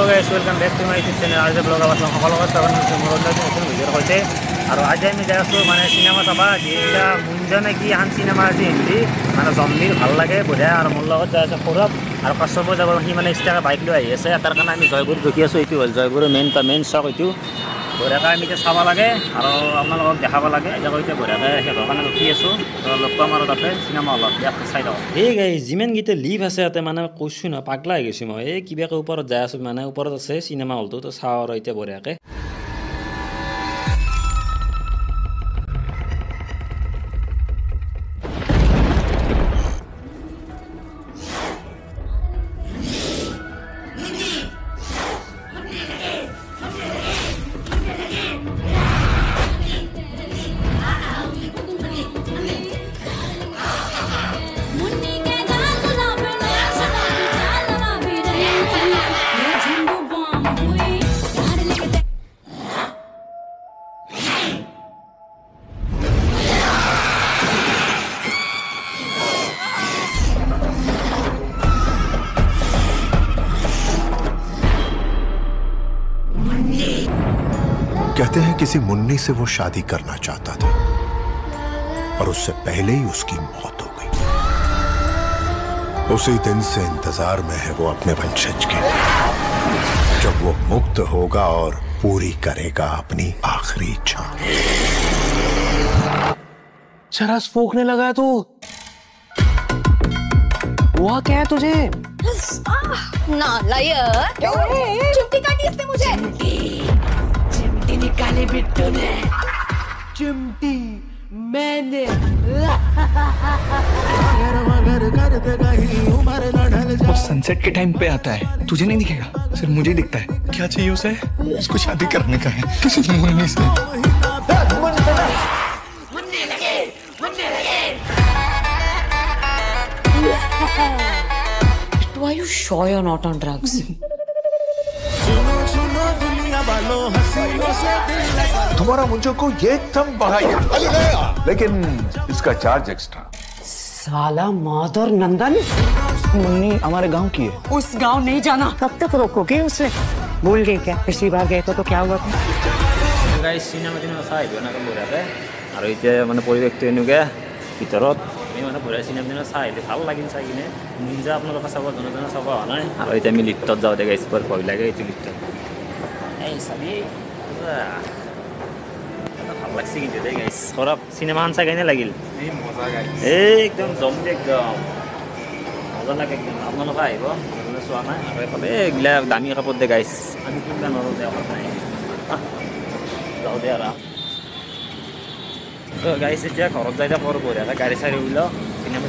Guys welcome back to my YouTube channel আজি blog আবার সকলকে স্বাগত জানাইছো মোৰ নতুন ভিডিঅ'ৰ সৈতে আৰু আজি আমি যাই আছো মানে সিনেমা চাবা যেটা মুঞ্জনে কি হান সিনেমা আছে হিন্দী মানে জম্বিৰ ভাল লাগে বঢ়িয়া আৰু মোৰ লগত যাই আছে সৌৰভ আৰু কাশ্যপ যাব সি মানে ইষ্টাৰ বাইক লৈ আহি আছে তাৰ কাৰণে আমি জয়গুৰু ৰখি আছো এইটো হ'ল জয়গুৰু মেইন চক এইটো বঢ়িয়াকৈ আমি এতিয়া চাব লাগে আৰু আপোনালোকক দেখাব লাগে এতিয়া বঢ়িয়াকৈ সিহঁতৰ কাৰণে ৰখি আছো তো লগ পাম আৰু তাতে চিনেমা অলপ ইয়াত চাই লওঁ এই গাইজ যিমানকেইটা লিভ আছে ইয়াতে মানে কৈছোঁ ন পাগলা হৈ গৈছোঁ মই এই কিবাকৈ ওপৰত যাই আছোঁ মানে ওপৰত আছে চিনেমা হলটো তো চাওঁ আৰু এতিয়া বঢ়িয়াকৈ कहते हैं किसी मुन्नी से वो शादी करना चाहता था और उससे पहले ही उसकी मौत हो गई। उसी दिन से इंतजार में है वो अपने वंशज के, जब वो मुक्त होगा और पूरी करेगा अपनी आखिरी इच्छा। चरस फूकने लगा तू। हुआ क्या है तुझे? नालायक। चिमटी काटी इसने मुझे। चिमटी निकाली बिट्टू ने। चिमटी मैंने। वो सनसेट के टाइम पे आता है, तुझे नहीं दिखेगा, सिर्फ मुझे दिखता है। क्या चाहिए उसे? उसको शादी करने का है किसी मुन्नी से। Why are you sure you're not on drugs? तुम्हारा मुझे को ये एकदम बढ़ाया, लेकिन इसका चार्ज एक्स्ट्रा। साला माधर नंदन। मुन्नी हमारे गांव की है। उस गांव नहीं जाना। कब तक रोकोगे उसे? भूल गए क्या? पिछली बार गए तो क्या हुआ था? গাইজ চিনেমা চাই আহিব এনেকৈ বঢ়িয়াকৈ আৰু এতিয়া মানে পৰিৱেশটো এনেকুৱা ভিতৰত আমি মানে বঢ়িয়া চিনেমা চাই আহিলে ভাল লাগিল চাই কিনে নিজে আপোনালোকে চাব জনে চাব অহা নাই আৰু এতিয়া আমি লিফ্টত যাওঁ দে গাইজ বৰ ভয় লাগে এইটো লিফ্টত এই চাবি ভাল লাগছে কিন্তু দেই গাইজ সৌৰভ চিনেমাখন চাই কেনে লাগিল এই একদম জম্বি একদম মজা লাগে একদম আপোনালোকে আহিব চোৱা নাই আৰু এইফালে এইগিলা দামী কাপোৰ দে গাইজ আমি কিনিব নোৱাৰোঁ দে নাই যাওঁ দে আৰু তো গাইজ এতিয়া ঘৰত যাই থাকোঁ বঢ়িয়াকৈ গাড়ী চাড়ী ওলাওঁ চিনেমা